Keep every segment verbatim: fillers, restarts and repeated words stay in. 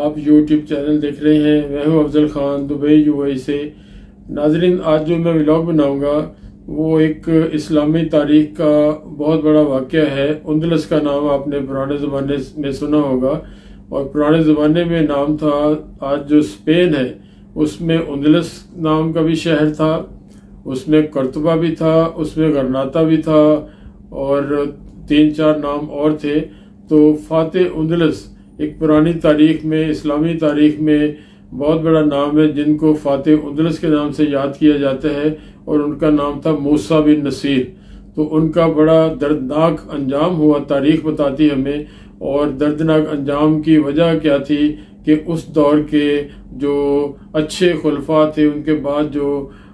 آپ YouTube channel دیکھ رہے ہیں. میں ہوں Afzal Khan Dubai U A سے. ناظرین آج جو میں ولاگ بناؤں گا وہ ایک اسلامی تاریخ کا بہت بڑا واقعہ ہے. اندلس کا نام آپ نے پرانے زمانے میں سنا ہوگا اور پرانے زمانے میں نام تھا. آج جو اسپین ہے اس میں اندلس نام کا بھی شہر تھا, اس میں قرطبہ بھی تھا, اس میں غرناطہ بھی تھا اور تین چار نام اور تھے. تو فاتح اندلس ایک پرانی تاریخ میں اسلامی تاریخ میں بہت بڑا نام ہے جن کو فاتح اندلس کے نام سے یاد کیا جاتا ہے اور ان کا نام تھا موسیٰ بن نصیر. تو ان کا بڑا دردناک انجام ہوا, تاریخ بتاتی ہمیں. اور دردناک انجام کی وجہ کیا تھی کہ اس دور کے جو اچھے خلفاء تھے ان کے بعد جو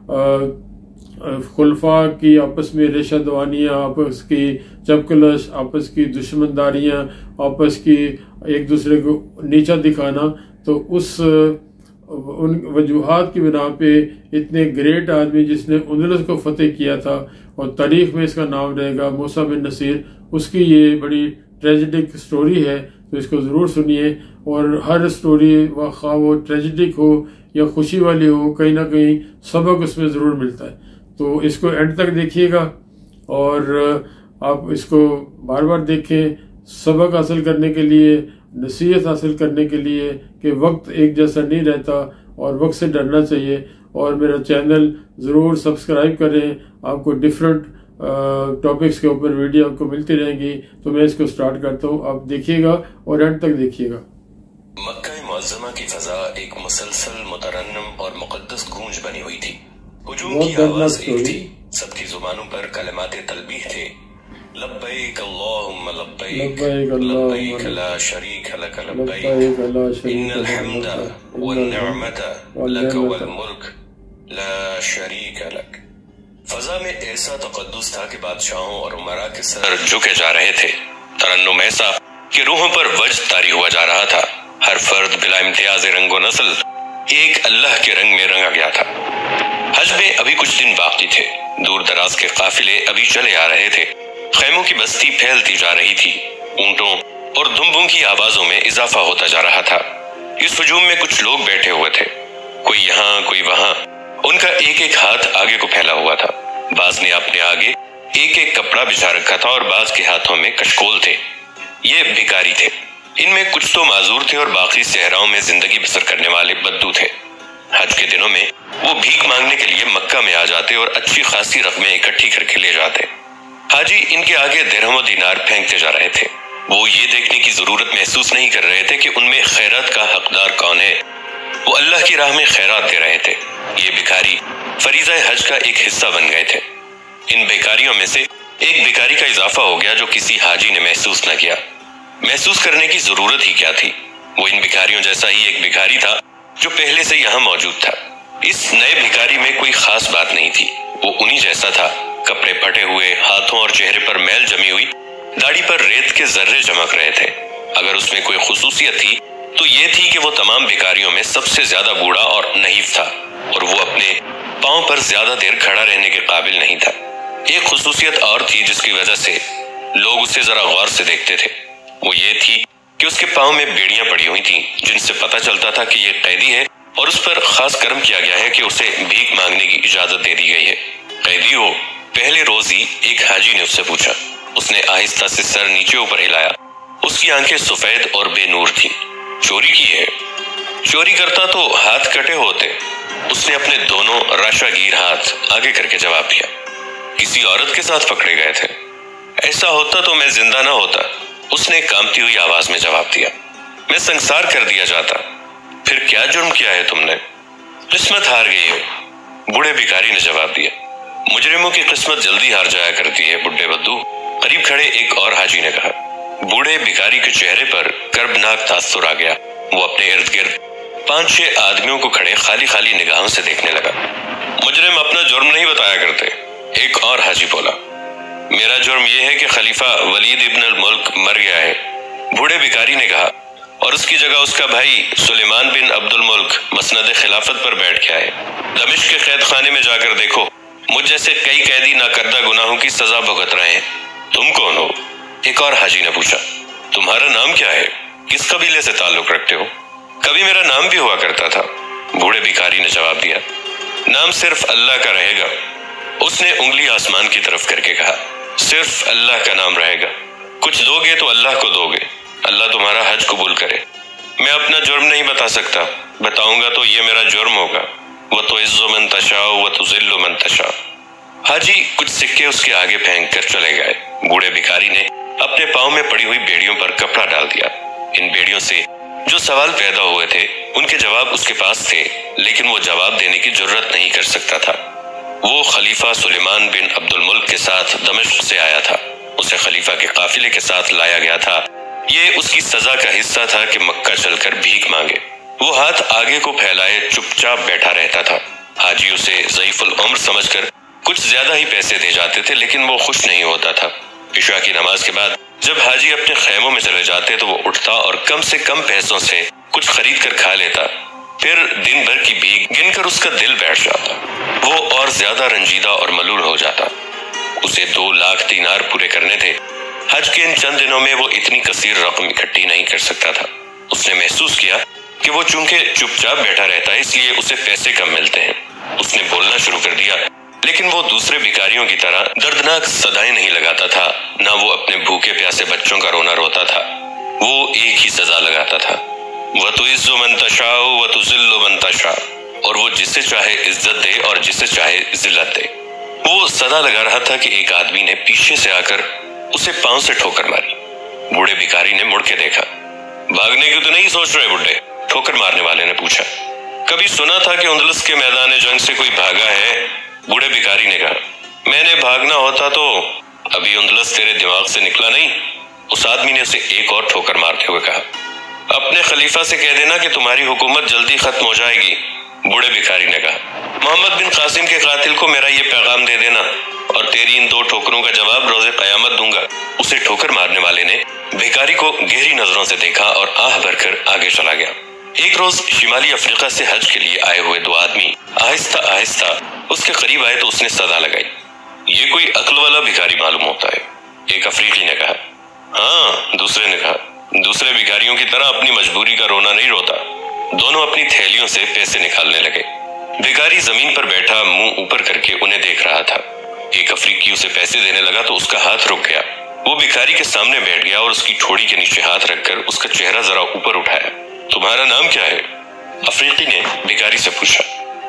خلفاء کی آپس میں ریشہ دوانیاں, آپس کی چپکلش, آپس کی دشمنداریاں, آپس کی ایک دوسرے کو نیچا دکھانا, تو اس ان وجوہات کی بنا پہ اتنے گریٹ آدمی جس نے اندلس کو فتح کیا تھا اور تاریخ میں اس کا نام رہے گا موسیٰ بن نصیر, اس کی یہ بڑی ٹریجڈک سٹوری ہے. تو اس کو ضرور سنیے. اور ہر سٹوری خواہ وہ ٹریجڈک ہو یا خوشی والی ہو, کہیں نہ کہیں سبق اس میں ضرور ملتا ہے. تو اس کو اینڈ تک دیکھیے گا اور آپ اس کو بار بار دیکھیں سبق حاصل کرنے کے لیے, نصیحت حاصل کرنے کے لیے کہ وقت ایک جیسا نہیں رہتا اور وقت سے ڈرنا چاہیے. اور میرا چینل ضرور سبسکرائب کریں, آپ کو ڈیفرنٹ ٹاپکس کے اوپر ویڈیو آپ کو ملتی رہیں گی. تو میں اس کو سٹارٹ کرتا ہوں, آپ دیکھیے گا اور اینڈ تک دیکھیے گا. مکہ معظمہ کی فضا ایک مسلسل مترنم اور مقدس گونج بنی ہوئی تھی. ہجوم کی آواز ایک تھی, سب کی زبانوں پر کلمات تلبیح تھے. لبیک اللہم لبیک لبیک لا شریک لک لبیک ان الحمد والنعمت لک والملک لا شریک لک. فضا میں ایسا تقدس تھا کہ بادشاہوں اور امراء کے سر جھکے جا رہے تھے. ترنم ایسا کہ روحوں پر وجد طاری ہوا جا رہا تھا. ہر فرد بلا امتیاز رنگ و نسل ایک اللہ کے رنگ میں رنگا گیا تھا. حج میں ابھی کچھ دن باقی تھے. دور دراز کے قافلے ابھی چلے آ رہے تھے. خیموں کی بستی پھیلتی جا رہی تھی. اونٹوں اور دمبوں کی آوازوں میں اضافہ ہوتا جا رہا تھا. اس ہجوم میں کچھ لوگ بیٹھے ہوئے تھے, کوئی یہاں کوئی وہاں. ان کا ایک ایک ہاتھ آگے کو پھیلا ہوا تھا. بعض نے اپنے آگے ایک ایک کپڑا بچھا رکھا تھا اور بعض کے ہاتھوں میں کشکول تھے. یہ بھکاری تھے. ان میں کچھ تو معذور تھے اور باقی صحراؤں میں زندگی بسر کرنے والے بدو تھے. حج کے دنوں میں وہ بھیک مانگنے کے لیے مکہ میں آ جاتے اور اچھی خاصی رقمیں اکٹھی کر کے لے جاتے. حاجی ان کے آگے درہم و دینار پھینکتے جا رہے تھے. وہ یہ دیکھنے کی ضرورت محسوس نہیں کر رہے تھے کہ ان میں خیرات کا حقدار کون ہے. وہ اللہ کی راہ میں خیرات دے رہے تھے. یہ بھکاری فریضہ حج کا ایک حصہ بن گئے تھے. ان بھکاریوں میں سے ایک بھکاری کا اضافہ ہو گیا جو کسی حاجی نے محسوس نہ کیا. محسوس کرنے کی ضرورت ہی کیا تھی. وہ ان بھکاریوں جیسا ہی ایک بھکاری تھا جو پہلے سے یہاں موجود تھا. اس نئے بھکاری میں کوئی خاص بات نہیں تھی. وہ انہی جیسا تھا. کپڑے پھٹے ہوئے, ہاتھوں اور چہرے پر میل جمی ہوئی, داڑھی پر ریت کے ذرے چمک رہے تھے. اگر اس میں کوئی خصوصیت تھی تو یہ تھی کہ وہ تمام بھکاریوں میں سب سے زیادہ بوڑھا اور نحیف تھا اور وہ اپنے پاؤں پر زیادہ دیر کھڑا رہنے کے قابل نہیں تھا. ایک خصوصیت اور تھی جس کی وجہ سے لوگ اسے ذرا غور سے دیکھتے تھے. وہ یہ تھی کہ اس کے پاؤں میں بیڑیاں پڑی ہوئی تھیں جن سے پتہ چلتا تھا کہ یہ قیدی ہے اور اس پر خاص کرم کیا گیا ہے کہ اسے بھیک مانگنے کی اجازت دے دی گئی ہے. قیدی ہو؟ پہلے روز ہی ایک حاجی نے اس سے پوچھا. اس نے آہستہ سے سر نیچے اوپر ہلایا. اس کی آنکھیں سفید اور بے نور تھیں. چوری کی ہے؟ چوری کرتا تو ہاتھ کٹے ہوتے. اس نے اپنے دونوں راشا گیر ہاتھ آگے کر کے جواب دیا. کسی عورت کے ساتھ پکڑے گئے تھے؟ ایسا ہوتا تو میں زندہ نہ ہوتا. اس نے کامتی ہوئی آواز میں جواب دیا. میں سنسار کر دیا جاتا. پھر کیا جرم کیا ہے تم نے؟ قسمت ہار گئی ہے. بوڑھے بھکاری نے جواب دیا. مجرموں کی قسمت جلدی ہار جایا کرتی ہے بڈھے بدو. قریب کھڑے ایک اور حاجی نے کہا. بوڑھے بھکاری کے چہرے پر کربناک تاثر آ گیا. وہ اپنے ارد گرد پانچ چھ آدمیوں کو کھڑے خالی خالی نگاہوں سے دیکھنے لگا. مجرم اپنا جرم نہیں بتایا کرتے. ایک اور حاجی بولا. میرا جرم یہ ہے کہ خلیفہ ولید ابن الملک مر گیا ہے. بوڑھے بھکاری نے کہا. اور اس کی جگہ اس کا بھائی سلیمان بن عبد الملک مسند خلافت پر بیٹھ گیا ہے. دمشق کے قید خانے میں جا کر دیکھو, مجھ جیسے کئی قیدی ناکردہ گناہوں کی سزا بھگت رہے ہیں. تم کون ہو؟ ایک اور حاجی نے پوچھا. تمہارا نام کیا ہے؟ کس قبیلے سے تعلق رکھتے ہو؟ कभी मेरा नाम भी हुआ करता था। बूढ़े भिखारी ने जवाब दिया, नाम सिर्फ अल्लाह का रहेगा। उसने उंगली आसमान की तरफ करके कहा, सिर्फ अल्लाह का नाम रहेगा। कुछ दोगे तो अल्लाह को दोगे। अल्लाह तुम्हारा हज कबूल करे। मैं अपना जुर्म नहीं बता सकता, बताऊंगा तो ये मेरा जुर्म होगा। व तो इज़्ज़ु मन तशाअ व तुज़िल्लु मन तशाअ। हाजी कुछ सिक्के उसके आगे फेंक कर चले गए। बूढ़े भिखारी ने अपने पाँव में पड़ी हुई बेड़ियों पर कपड़ा डाल दिया। इन बेड़ियों से जो सवाल पैदा हुए थे उनके जवाब उसके पास थे, लेकिन वो जवाब देने की जुर्रत नहीं कर सकता था। वो खलीफा सुलेमान बिन अब्दुल मुल्क के साथ दमिश्क से आया था। उसे खलीफा के काफिले के साथ लाया गया था। ये उसकी सजा का हिस्सा था कि मक्का चलकर भीख मांगे। वो हाथ आगे को फैलाए चुपचाप बैठा रहता था। हाजी उसे ज़ईफुल उम्र समझकर कुछ ज्यादा ही पैसे दे जाते थे, लेकिन वो खुश नहीं होता था। इशा की नमाज के बाद जब हाजी अपने खैमों में चले जाते तो वो उठता और कम से कम पैसों से कुछ खरीद कर खा लेता। फिर दिन भर की भीख गिनकर उसका दिल बैठ जाता। वो और ज्यादा रंजीदा और मलूल हो जाता। उसे दो लाख दीनार पूरे करने थे। हज के इन चंद दिनों में वो इतनी कसीर रकम इकट्ठी नहीं कर सकता था। उसने महसूस किया कि वो चूंकि चुपचाप बैठा रहता है इसलिए उसे पैसे कम मिलते हैं। उसने बोलना शुरू कर दिया, लेकिन वो दूसरे भिखारियों की तरह दर्दनाक सदाएं नहीं लगाता था। ना वो अपने भूखे प्यासे बच्चों का रोना रोता था। वो एक ही सजा लगाता था, व तुइज़्ज़ु मन तशाअ व तुज़िल्लु मन तशाअ। और वो जिसे चाहे इज्जत दे और जिसे चाहे जिल्लत दे। वो सदा लगा रहा था कि एक आदमी ने पीछे से आकर उसे पांव से ठोकर मारी। बूढ़े भिखारी ने मुड़ के देखा। भागने की तो नहीं सोच रहे बुड्ढे? ठोकर मारने वाले ने पूछा। कभी सुना था कि उंदलस के मैदान जंग से कोई भागा है? बूढ़े भिखारी ने कहा, मैंने भागना होता तो अभी उंदलस तेरे दिमाग से निकला नहीं। उस आदमी ने उसे एक और ठोकर मारते हुए कहा, अपने खलीफा से कह देना कि तुम्हारी हुकूमत जल्दी खत्म हो जाएगी। बूढ़े भिखारी ने कहा, मोहम्मद बिन कासिम के कातिल को मेरा ये पैगाम दे देना और तेरी इन दो ठोकरों का जवाब रोज़े क़यामत दूंगा। उसे ठोकर मारने वाले ने भिखारी को गहरी नजरों से देखा और आह भरकर आगे चला गया। एक रोज शिमाली अफ्रीका से हज के लिए आए हुए दो आदमी आहिस्ता आहिस्ता उसके करीब आए तो उसने सदा लगाई, ये कोई अक्ल वाला भिखारी मालूम होता है। एक अफ्रीकी ने कहा, हाँ। दूसरे ने कहा, दूसरे भिखारियों की तरह अपनी मजबूरी का रोना नहीं रोता। दोनों अपनी थैलियों से पैसे निकालने लगे। भिखारी जमीन पर बैठा मुंह ऊपर करके उन्हें देख रहा था। एक अफ्रीकी उसे पैसे देने लगा तो उसका हाथ रुक गया। वो भिखारी के सामने बैठ गया और उसकी ठोड़ी के नीचे हाथ रखकर उसका चेहरा जरा ऊपर उठाया। तुम्हारा नाम क्या है? अफ्रीकी ने भिखारी से पूछा।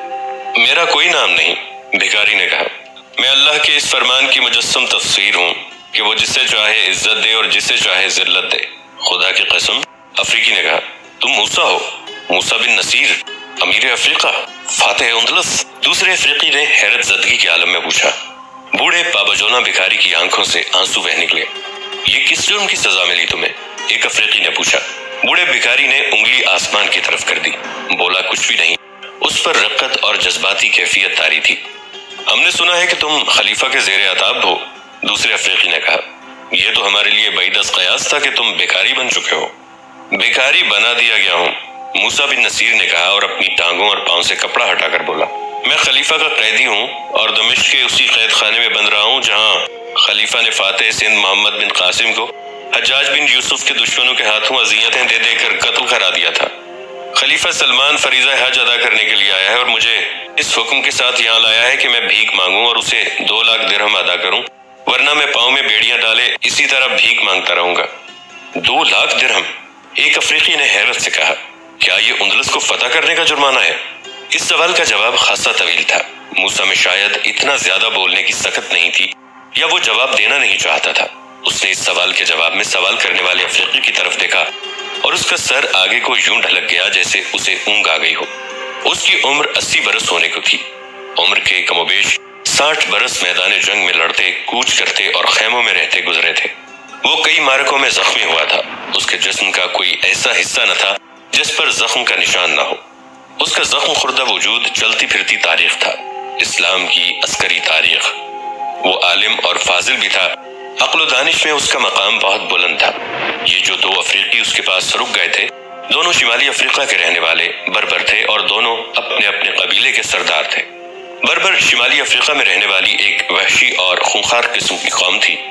मेरा कोई नाम नहीं, भिखारी ने कहा। मैं अल्लाह के इस फरमान की मुजस्सम तफसीर हूँ कि वो जिसे चाहे इज्जत दे और जिसे चाहे जिल्लत दे। खुदा की कसम, अफ्रीकी ने कहा। तुम मूसा हो? मूसा बिन नसीर, अमीर अफ्रीका, फातिह उंदलस? दूसरे अफ्रीकी ने हैरत ज़दगी के आलम में पूछा। बूढ़े पाबजोना भिखारी की आंखों से आंसू बह निकले। ये किस जुर्म की सजा मिली तुम्हें? एक अफ्रीकी ने पूछा। बूढ़े भिखारी ने उंगली आसमान की तरफ कर दी, बोला कुछ भी नहीं। उस पर रक़्क़त और जज्बाती कैफियत तारी थी। हमने सुना है कि तुम खलीफा के ज़ेरे अताब हो। दूसरे अफ्रीकी ने कहा, यह तो हमारे लिए बैदस कयास था कि तुम भिखारी बन चुके हो। भिखारी बना दिया गया हूँ, मूसा बिन नसीर ने कहा और अपनी टांगों और पांव से कपड़ा हटाकर बोला। मैं खलीफा का कैदी हूँ और दमिश्क के उसी कैद खाने में बंद रहा हूँ जहाँ खलीफा ने फातिह सिंध मोहम्मद बिन कासिम को हज्जाज बिन यूसुफ के दुश्मनों के हाथों अज़ियतें दे देकर कत्ल करा दिया था। खलीफा सलमान फरीज़ा हज अदा करने के लिए आया है और मुझे इस हुक्म के साथ यहाँ लाया है कि मैं भीख मांगूं और उसे दो लाख दिरहम अदा करूं, वरना मैं पाँव में बेड़ियां डाले इसी तरह भीख मांगता रहूंगा। दो लाख दिरहम? एक अफ्रीकी ने हैरत से कहा, क्या ये उंदलस को फतह करने का जुर्माना है? इस सवाल का जवाब खासा तवील था। मूसा में शायद इतना ज्यादा बोलने की सकत नहीं थी या वो जवाब देना नहीं चाहता था। उसने इस सवाल के जवाब में सवाल करने वाले अफ्रीकी की तरफ देखा और उसका सर आगे को यूं ढलक गया जैसे उसे ऊंघ आ गई हो। उसकी उम्र अस्सी बरस होने को थी। उम्र के कमोबेश साठ बरस मैदान जंग में लड़ते, कूच करते और खैमों में रहते गुजरे थे। वो कई मारकों में जख्मी हुआ था। उसके जिस्म का कोई ऐसा हिस्सा न था जिस पर जख्म का निशान ना हो। उसका जख्म खुर्दा वजूद चलती फिरती तारीख था, इस्लाम की अस्करी तारीख। वो आलिम और फाजिल भी था। अक्ल दानिश में उसका मकाम बहुत बुलंद था। ये जो दो अफ्रीकी उसके पास रुक गए थे, दोनों शिमाली अफ्रीका के रहने वाले बर्बर थे और दोनों अपने अपने कबीले के सरदार थे। बर्बर शिमाली अफ्रीका में रहने वाली एक वहशी और खूंखार किस्म की कौम थी।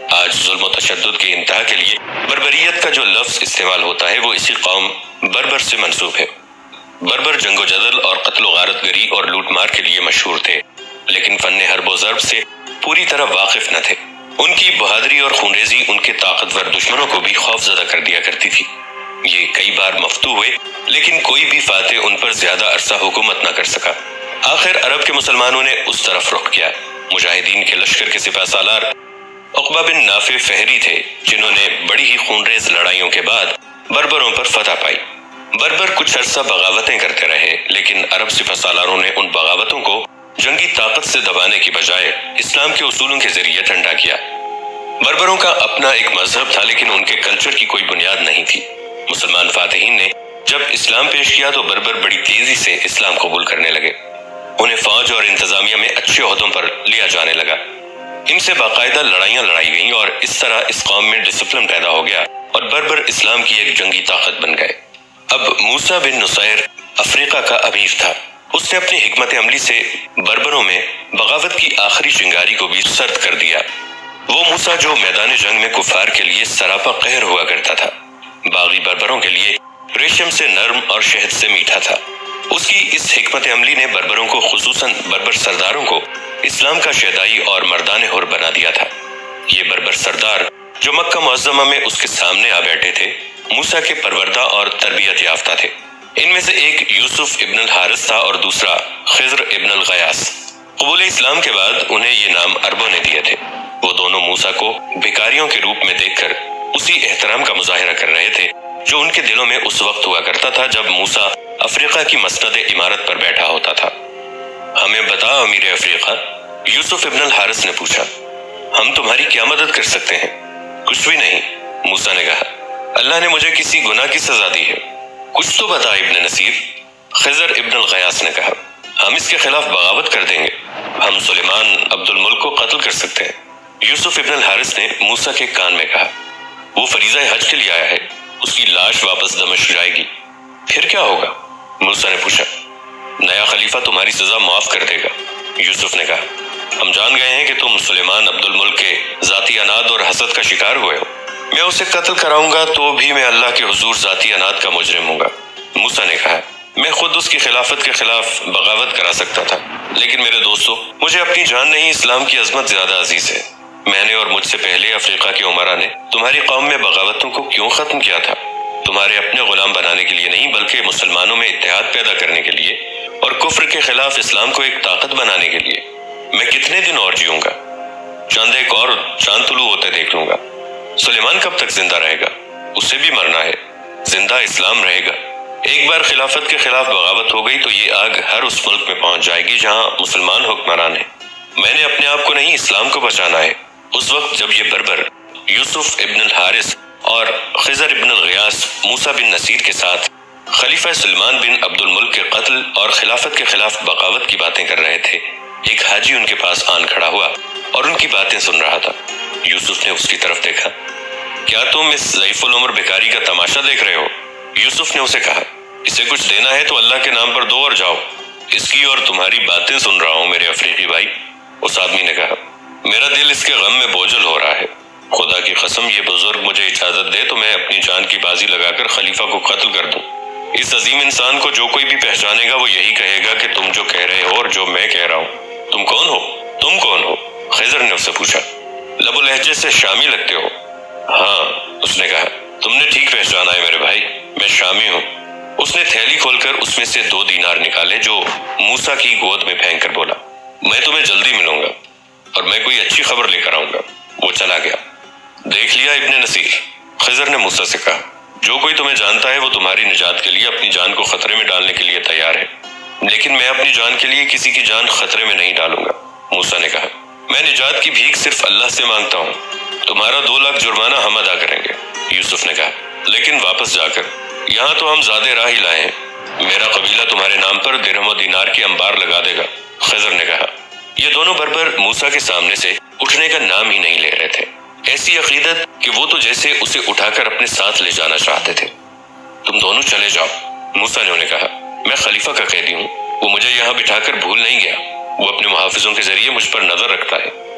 آج ظلم و تشدد کی انتہا کے لیے بربریت کا جو لفظ استعمال ہوتا ہے وہ اسی قوم بربر سے منسوب ہے۔ بربر جنگ و جدل اور قتل و غارت گری اور لوٹ مار کے لیے مشہور تھے، لیکن فن حرب و ضرب سے پوری طرح واقف نہ تھے۔ ان کی بہادری اور خونریزی ان کے طاقتور دشمنوں کو بھی خوف زدہ کر دیا کرتی تھی۔ یہ کئی بار مفتوح ہوئے، لیکن کوئی بھی فاتح ان پر زیادہ عرصہ حکومت نہ کر سکا۔ آخر عرب کے مسلمانوں نے اس طرف رخ کیا۔ مجاہدین کے لشکر کے سپہ سالار عقبہ بن نافع فہری تھے، جنہوں نے بڑی ہی خونریز لڑائیوں کے بعد بربروں پر فتح پائی۔ بربر کچھ عرصہ بغاوتیں کرتے رہے، لیکن عرب سپہ سالاروں نے ان بغاوتوں کو جنگی طاقت سے دبانے کی بجائے اسلام کے اصولوں کے ذریعے ٹھنڈا کیا۔ بربروں کا اپنا ایک مذہب تھا، لیکن ان کے کلچر کی کوئی بنیاد نہیں تھی۔ مسلمان فاتحین نے جب اسلام پیش کیا تو بربر بڑی تیزی سے اسلام قبول کرنے لگے۔ انہیں فوج اور انتظامیہ میں اچھے عہدوں پر لیا جانے لگا۔ ان سے باقاعدہ لڑائیاں لڑائی گئیں اور اس طرح اس قوم میں ڈسپلن پیدا ہو گیا اور بربر اسلام کی ایک جنگی طاقت بن گئے۔ اب موسیٰ بن نصیر افریقہ کا امیر تھا۔ اس نے اپنی حکمت عملی سے بربروں میں بغاوت کی آخری چنگاری کو بھی سرد کر دیا۔ وہ موسیٰ جو میدان جنگ میں کفار کے لیے سراپا قہر ہوا کرتا تھا، باغی بربروں کے لیے ریشم سے نرم اور شہد سے میٹھا تھا۔ اس کی اس حکمت عملی نے بربروں کو، خصوصاً بربر سرداروں کو، اسلام کا شیدائی اور مردان حر بنا دیا تھا۔ یہ بربر سردار جو مکہ معظمہ میں اس کے سامنے آ بیٹھے تھے، موسیٰ کے پروردہ اور تربیت یافتہ تھے۔ ان میں سے ایک یوسف ابن الحارث تھا اور دوسرا خضر ابن الغیاث۔ قبول اسلام کے بعد انہیں یہ نام عربوں نے دیے تھے۔ وہ دونوں موسیٰ کو بھکاریوں کے روپ میں دیکھ کر اسی احترام کا مظاہرہ کر رہے تھے جو ان کے دلوں میں اس وقت ہوا کرتا تھا جب موسیٰ افریقہ کی مسند عمارت پر بیٹھا ہوتا تھا۔ ہمیں بتا امیر افریقہ، یوسف ابن الحارث نے پوچھا، ہم تمہاری کیا مدد کر سکتے ہیں؟ کچھ بھی نہیں، موسیٰ نے کہا، اللہ نے مجھے کسی گناہ کی سزا دی ہے۔ کچھ تو بتا ابن نصیر، خضر ابن الغیاث نے کہا، ہم اس کے خلاف بغاوت کر دیں گے، ہم سلیمان عبد الملک کو قتل کر سکتے ہیں۔ یوسف ابن الحارث نے موسیٰ کے کان میں کہا، وہ فریضہ حج کے لیے آیا ہے، اس کی لاش واپس دمشق جائے گی، پھر کیا ہوگا؟ موسیٰ نے پوچھا۔ نیا خلیفہ تمہاری سزا معاف کر دے گا، یوسف نے کہا۔ ہم جان گئے ہیں کہ تم سلیمان عبد الملک کے ذاتی اناد اور حسد کا شکار ہوئے ہو۔ میں اسے قتل کراؤں گا تو بھی میں اللہ کے حضور ذاتی اناد کا مجرم ہوں گا، موسیٰ نے کہا۔ میں خود اس کی خلافت کے خلاف بغاوت کرا سکتا تھا، لیکن میرے دوستو، مجھے اپنی جان نہیں، اسلام کی عظمت زیادہ عزیز ہے۔ میں نے اور مجھ سے پہلے افریقہ کے عمرا نے تمہاری قوم میں بغاوتوں کو کیوں ختم کیا تھا؟ تمہارے اپنے غلام بنانے کے لیے نہیں، بلکہ مسلمانوں میں اتحاد پیدا کرنے کے لیے اور کفر کے خلاف اسلام کو ایک طاقت بنانے کے لیے۔ میں کتنے دن اور جیوں گا؟ چاند ایک اور چاند طلوع ہوتے دیکھ لوں گا۔ سلیمان کب تک زندہ رہے گا؟ اسے بھی مرنا ہے، زندہ اسلام رہے گا۔ ایک بار خلافت کے خلاف بغاوت ہو گئی تو یہ آگ ہر اس ملک میں پہنچ جائے گی جہاں مسلمان حکمران ہیں۔ میں نے اپنے آپ کو نہیں، اسلام کو بچانا ہے۔ اس وقت جب یہ بربر یوسف ابن الحارث اور خضر ابن الغیاث موسیٰ بن نصیر کے ساتھ خلیفہ سلمان بن عبد الملک کے قتل اور خلافت کے خلاف بغاوت کی باتیں کر رہے تھے، ایک حاجی ان کے پاس آن کھڑا ہوا اور ان کی باتیں سن رہا تھا۔ یوسف نے اس کی طرف دیکھا۔ کیا تم اس ضعیف العمر بھکاری کا تماشا دیکھ رہے ہو؟ یوسف نے اسے کہا، اسے کچھ دینا ہے تو اللہ کے نام پر دو اور جاؤ، اس کی اور تمہاری باتیں سن رہا ہوں میرے افریقی بھائی۔ اس آدمی نے کہا، میرا دل اس کے غم میں بوجھل ہو رہا ہے، خدا کی قسم یہ بزرگ مجھے اجازت دے تو میں اپنی جان کی بازی لگا کر خلیفہ کو قتل کر دوں۔ اس عظیم انسان کو جو کوئی بھی پہچانے گا وہ یہی کہے گا کہ تم جو کہہ رہے ہو اور جو میں کہہ رہا ہوں۔ تم کون ہو؟ تم کون ہو؟ خضر نے اس سے پوچھا۔ لب و لہجے سے شامی لگتے ہو۔ ہاں، اس نے کہا، تم نے ٹھیک پہچانا ہے میرے بھائی، میں شامی ہوں۔ اس نے تھیلی کھول کر اس میں سے دو دینار نکالے جو موسیٰ کی گود میں پھینک کر بولا، میں تمہیں جلدی ملوں گا اور میں کوئی اچھی خبر لے کر آؤں گا۔ وہ چلا گیا۔ دیکھ لیا ابن نصیر، خضر نے موسیٰ سے کہا، جو کوئی تمہیں جانتا ہے وہ تمہاری نجات کے لیے اپنی جان کو خطرے میں ڈالنے کے لیے تیار ہے، لیکن میں اپنی جان کے لیے کسی کی جان خطرے میں نہیں ڈالوں گا۔ موسیٰ نے کہا، میں نجات کی بھیک صرف اللہ سے مانگتا ہوں، تمہارا دو لاکھ جرمانہ ہم ادا کریں گے۔ یوسف نے کہا، لیکن واپس جا کر یہاں تو ہم زیادہ راہ ہی لائے ہیں، میرا قبیلہ تمہارے نام پر درہم و دینار کے انبار لگا دے گا۔ خضر نے کہا۔ یہ دونوں بربر موسیٰ کے سامنے سے اٹھنے کا نام ہی نہیں لے رہے تھے، ایسی عقیدت کہ وہ تو جیسے اسے اٹھا کر اپنے ساتھ لے جانا چاہتے تھے۔ تم دونوں چلے جاؤ، موسیٰ نے انہیں کہا، میں خلیفہ کا قیدی ہوں، وہ مجھے یہاں بٹھا کر بھول نہیں گیا، وہ اپنے محافظوں کے ذریعے مجھ پر نظر رکھتا ہے۔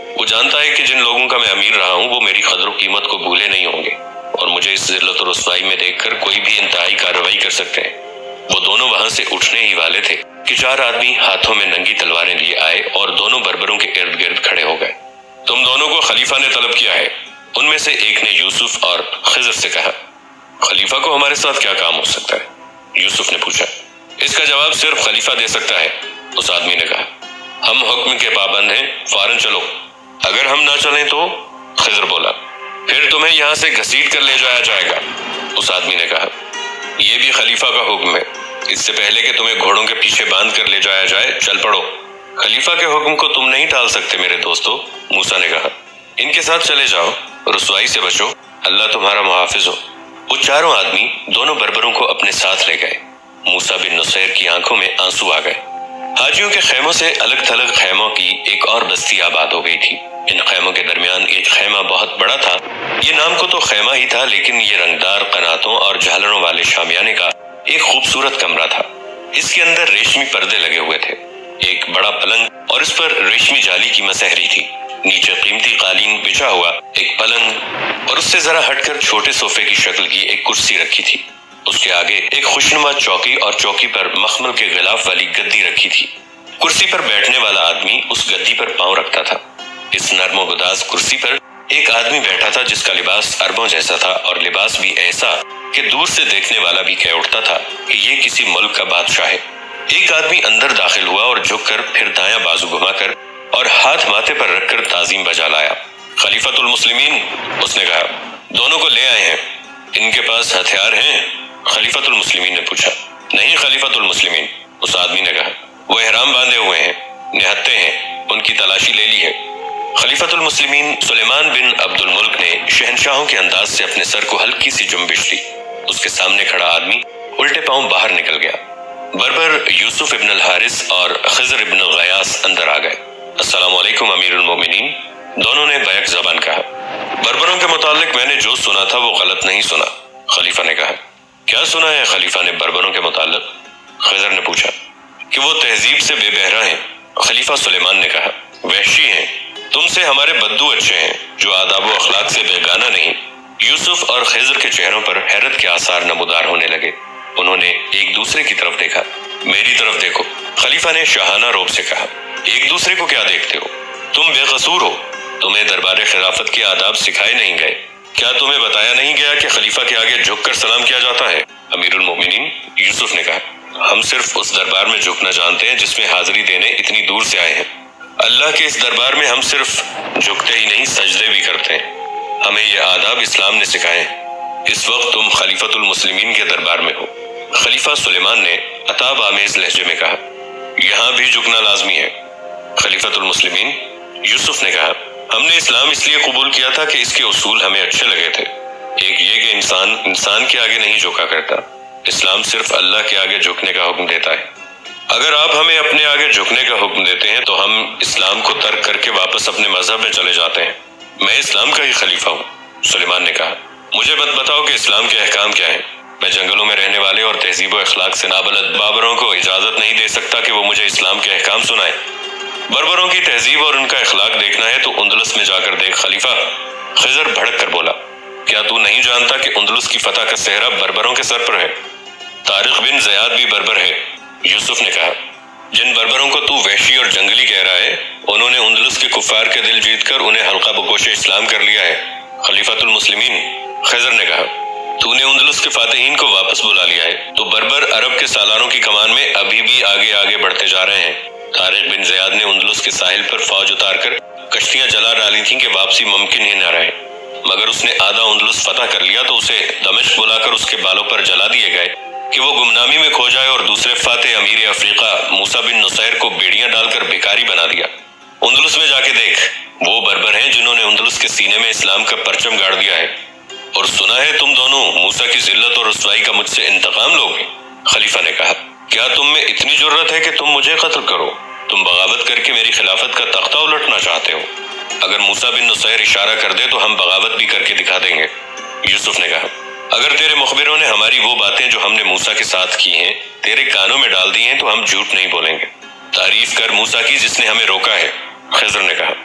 وہ جانتا ہے کہ جن لوگوں کا میں امیر رہا ہوں وہ میری قدر و قیمت کو بھولے نہیں ہوں گے اور مجھے اس ذلت و رسوائی میں دیکھ کر کوئی بھی انتہائی کارروائی کر سکتے ہیں۔ وہ دونوں وہاں سے اٹھنے ہی والے تھے کہ چار آدمی ہاتھوں میں ننگی تلواریں لیے آئے اور دونوں بربروں کے ارد گرد کھڑے ہو گئے۔ تم دونوں کو خلیفہ نے طلب کیا ہے، ان میں سے ایک نے یوسف اور خضر سے کہا۔ خلیفہ کو ہمارے ساتھ کیا کام ہو سکتا ہے؟ یوسف نے پوچھا۔ اس کا جواب صرف خلیفہ دے سکتا ہے، اس آدمی نے کہا۔ ہم حکم کے پابند ہیں، فوراً چلو۔ اگر ہم نہ چلیں تو؟ خضر بولا۔ پھر تمہیں یہاں سے گھسیٹ کر لے جایا جائے گا، اس آدمی نے کہا۔ یہ بھی خلیفہ کا حکم ہے، اس سے پہلے کہ تمہیں گھوڑوں کے پیچھے باندھ کر لے جایا جائے چل پڑو۔ خلیفہ کے حکم کو تم نہیں ٹال سکتے میرے دوستو، موسیٰ نے کہا۔ ان کے ساتھ چلے جاؤ، رسوائی سے بچو، اللہ تمہارا محافظ ہو۔ وہ چاروں آدمی دونوں بربروں کو اپنے ساتھ لے گئے۔ موسیٰ بن نصیر کی آنکھوں میں آنسو آ گئے۔ حاجیوں کے خیموں سے الگ تھلگ خیموں کی ایک اور بستی آباد ہو گئی تھی۔ ان خیموں کے درمیان ایک خیمہ بہت بڑا تھا۔ یہ نام کو تو خیمہ ہی تھا، لیکن یہ رنگدار قناتوں اور جھالروں والے شامیانے کا ایک خوبصورت کمرہ تھا۔ اس کے اندر ریشمی پردے لگے ہوئے تھے، ایک بڑا پلنگ اور اس پر ریشمی جالی کی مسہری تھی، نیچے قیمتی قالین بچھا ہوا ایک پلنگ اور اس سے ذرا ہٹ کر چھوٹے صوفے کی شکل کی ایک کرسی رکھی تھی۔ اس کے آگے ایک خوشنما چوکی اور چوکی پر مخمل کے غلاف والی گدی رکھی تھی۔ کرسی پر بیٹھنے والا آدمی اس گدی پر پاؤں رکھتا تھا۔ اس نرم و گداز کرسی پر ایک آدمی بیٹھا تھا جس کا لباس عربوں جیسا تھا اور لباس بھی ایسا کہ دور سے دیکھنے والا بھی کہہ اٹھتا تھا کہ یہ کسی ملک کا بادشاہ ہے۔ ایک آدمی اندر داخل ہوا اور جھک کر پھر دایاں بازو گھما کر اور ہاتھ ماتھے پر رکھ کر تعظیم بجا لایا۔ خلیفۃ المسلمین، اس نے کہا۔ دونوں کو لے آئے ہیں، ان کے پاس ہتھیار ہیں؟ خلیفۃ المسلمین نے پوچھا۔ نہیں خلیفۃ المسلمین، اس آدمی نے کہا۔ وہ احرام باندھے ہوئے ہیں، نہتے ہیں، ان کی تلاشی لے لی ہے۔ خلیفۃ المسلمین سلیمان بن عبد الملک نے شہنشاہوں کے انداز سے اپنے سر کو ہلکی سی جنبش دی۔ اس کے سامنے کھڑا آدمی الٹے پاؤں باہر نکل گیا۔ بربر یوسف ابن الحارث اور خضر ابن غیاث اندر آ گئے۔ السلام علیکم امیر المومنین، دونوں نے بیک زبان کہا۔ بربروں کے متعلق میں نے جو سنا تھا وہ غلط نہیں سنا، خلیفہ نے کہا۔ کیا سنا ہے خلیفہ نے بربروں کے متعلق؟ خضر نے پوچھا۔ کہ وہ تہذیب سے بے بہرا ہیں، خلیفہ سلیمان نے کہا، وحشی ہیں، تم سے ہمارے بدو اچھے ہیں جو آداب و اخلاق سے بیگانہ نہیں۔ یوسف اور خضر کے چہروں پر حیرت کے آثار نمودار ہونے لگے۔ انہوں نے ایک دوسرے کی طرف دیکھا۔ میری طرف دیکھو، خلیفہ نے شاہانہ روب سے کہا۔ ایک دوسرے کو کیا دیکھتے ہو؟ تم بے قصور ہو، تمہیں دربار خلافت کے آداب سکھائے نہیں گئے؟ کیا تمہیں بتایا نہیں گیا کہ خلیفہ کے آگے جھک کر سلام کیا جاتا ہے؟ امیر المومنین، یوسف نے کہا، ہم صرف اس دربار میں جھکنا جانتے ہیں جس میں حاضری دینے اتنی دور سے آئے ہیں۔ اللہ کے اس دربار میں ہم صرف جھکتے ہی نہیں سجدے بھی کرتے ہیں۔ ہمیں یہ آداب اسلام نے سکھائے ہیں۔ اس وقت تم خلیفۃ المسلمین کے دربار میں ہو۔ خلیفہ سلیمان نے عتاب آمیز لہجے میں کہا، یہاں بھی جھکنا لازمی ہے۔ خلیفۃ المسلمین، یوسف نے کہا، ہم نے اسلام اس لیے قبول کیا تھا کہ اس کے اصول ہمیں اچھے لگے تھے۔ ایک یہ کہ انسان انسان کے آگے نہیں جھکا کرتا، اسلام صرف اللہ کے آگے جھکنے کا حکم دیتا ہے۔ اگر آپ ہمیں اپنے آگے جھکنے کا حکم دیتے ہیں تو ہم اسلام کو ترک کر کے واپس اپنے مذہب میں چلے جاتے ہیں۔ میں اسلام کا ہی خلیفہ ہوں، سلیمان نے کہا۔ مجھے بت بتاؤ کہ اسلام کے احکام کیا ہیں۔ میں جنگلوں میں رہنے والے اور تہذیب و اخلاق سے نابلد بابروں کو اجازت نہیں دے سکتا کہ وہ مجھے اسلام کے احکام سنائیں۔ بربروں کی تہذیب اور ان کا اخلاق دیکھنا ہے تو اندلس میں جا کر دیکھ خلیفہ۔ خضر بھڑک کر بولا، کیا تو نہیں جانتا کہ اندلس کی فتح کا صحرا بربروں کے سر پر ہے؟ طارق بن زیاد بھی بربر ہے، یوسف نے کہا۔ جن بربروں کو تو وحشی اور جنگلی کہہ رہا ہے، انہوں نے اندلس کے کفار کے دل جیت کر انہیں حلقہ بگوش اسلام کر لیا ہے، خلیفۃ المسلمین، خضر نے کہا۔ تو نے اندلس کے فاتحین کو واپس بلا لیا ہے، تو بربر عرب کے سالاروں کی کمان میں ابھی بھی آگے آگے بڑھتے جا رہے ہیں۔ طارق بن زیاد نے اندلس کے ساحل پر فوج اتار کر کشتیاں جلا ڈالی تھیں کہ واپسی ممکن ہی نہ رہے، مگر اس نے آدھا اندلس فتح کر لیا تو اسے دمشق بلا کر اس کے بالوں پر جلا دیے گئے کہ وہ گمنامی میں کھو جائے، اور دوسرے فاتح امیر افریقہ موسیٰ بن نصیر کو بیڑیاں ڈال کر بھکاری بنا دیا۔ اندلس میں جا کے دیکھ، وہ بربر ہیں جنہوں نے اندلس کے سینے میں اسلام کا پرچم گاڑ دیا ہے۔ اور سنا ہے تم دونوں موسیٰ کی ذلت اور رسوائی کا مجھ سے انتقام لوگے، خلیفہ نے کہا۔ کیا تم میں اتنی جرت ہے کہ تم مجھے قتل کرو؟ تم بغاوت کر کے میری خلافت کا تختہ الٹنا چاہتے ہو؟ اگر موسیٰ بن نصیر اشارہ کر دے تو ہم بغاوت بھی کر کے دکھا دیں گے، یوسف نے کہا۔ اگر تیرے مخبروں نے ہماری وہ باتیں جو ہم نے موسیٰ کے ساتھ کی ہیں تیرے کانوں میں ڈال دی ہیں تو ہم جھوٹ نہیں بولیں گے۔ تعریف کر موسیٰ کی جس نے ہمیں روکا ہے، خضر نے کہا۔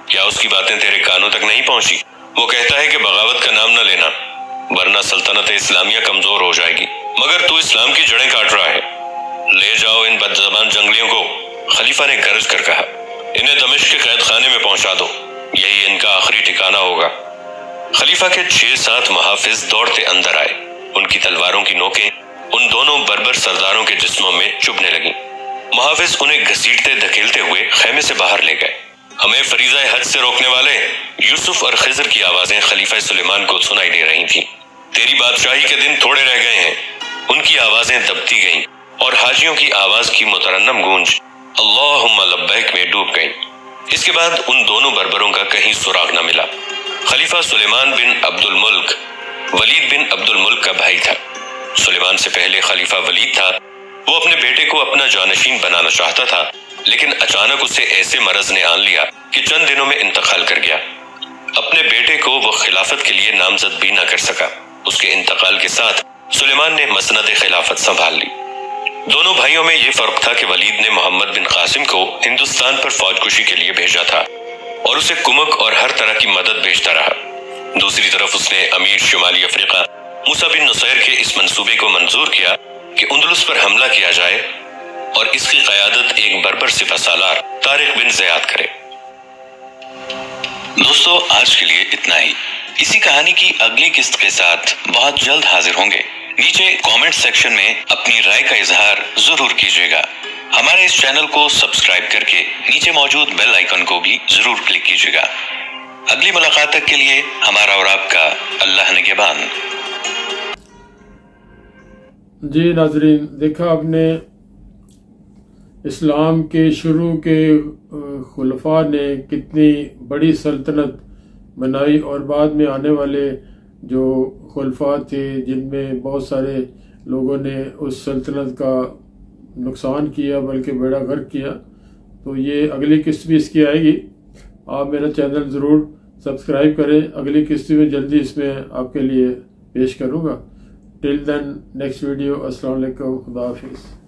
क्या उसकी बातें तेरे कानों तक नहीं पहुंची? वो कहता है कि बगावत का नाम न लेना वरना सल्तनत इस्लामिया कमजोर हो जाएगी, मगर तू इस्लाम की जड़ें काट रहा है। ले जाओ इन बदजबान जंगलियों को, खलीफा ने गरज कर कहा। इन्हें दमिश्क के कैद खाने में पहुंचा दो, यही इनका आखिरी ठिकाना होगा। खलीफा के छह सात मुहाफिज दौड़ते अंदर आए। उनकी तलवारों की नोकें उन दोनों बर्बर सरदारों के जिस्मों में चुभने लगी। मुहाफिज उन्हें घसीटते धकेलते हुए खेमे से बाहर ले गए। हमें फरीजा हज से रोकने वाले, यूसुफ और खिजर की आवाजें खलीफा सुलेमान को सुनाई दे रही थी। तेरी बादशाही के दिन थोड़े रह गए हैं। उनकी आवाजें दबती गईं और हाजियों की आवाज की मुतरन्नम गूंज अल्लाहुम्मा लब्बैक में डूब गई। इसके बाद उन दोनों बर्बरों का कहीं सुराग न मिला। खलीफा सुलेमान बिन अब्दुल मुल्क वलीद बिन अब्दुल मुल्क का भाई था। सुलेमान से पहले खलीफा वलीद था। वो अपने बेटे को अपना जानशीन बनाना चाहता था, लेकिन अचानक उसे ऐसे मरज ने आन लिया कि चंद दिनों में इंतकाल कर गया। अपने बेटे को वो खिलाफत के लिए नामजद भी न कर सका। उसके इंतकाल के साथ सुलेमान ने मसनद खिलाफत संभाल ली। दोनों भाइयों में ये फर्क था कि वलीद ने मोहम्मद बिन कासिम को हिंदुस्तान पर फौजकुशी के लिए भेजा था और उसे कुमक और हर तरह की मदद भेजता रहा। दूसरी तरफ उसने अमीर शुमाली अफ्रीका मूसा बिन नुसैर के इस मंसूबे को मंजूर किया कि उंदुलुस पर हमला किया जाए और इसकी क़यादत एक बर्बर सिपहसालार तारिक बिन ज़ियाद करे। दोस्तों, आज के लिए इतना ही। इसी कहानी की अगली किस्त के साथ बहुत जल्द हाजिर होंगे। नीचे कमेंट सेक्शन में अपनी राय का इजहार जरूर कीजिएगा। हमारे इस चैनल को सब्सक्राइब करके नीचे मौजूद बेल आइकन को भी जरूर क्लिक कीजिएगा। अगली मुलाकात तक के लिए हमारा और आपका अल्लाह निगहबान। जी नाजरीन, देखा आपने इस्लाम के शुरू के खुलफा ने कितनी बड़ी सल्तनत बनाई और बाद में आने वाले जो खुलफा थे जिनमें बहुत सारे लोगों ने उस सल्तनत का नुकसान किया बल्कि बेड़ा गर्क किया। तो ये अगली किस्त भी इसकी आएगी। आप मेरा चैनल ज़रूर सब्सक्राइब करें। अगली किस्त में जल्दी इसमें आपके लिए पेश करूँगा। Till then next video. अस्सलाम वालेकुम, खुदा हाफिज़।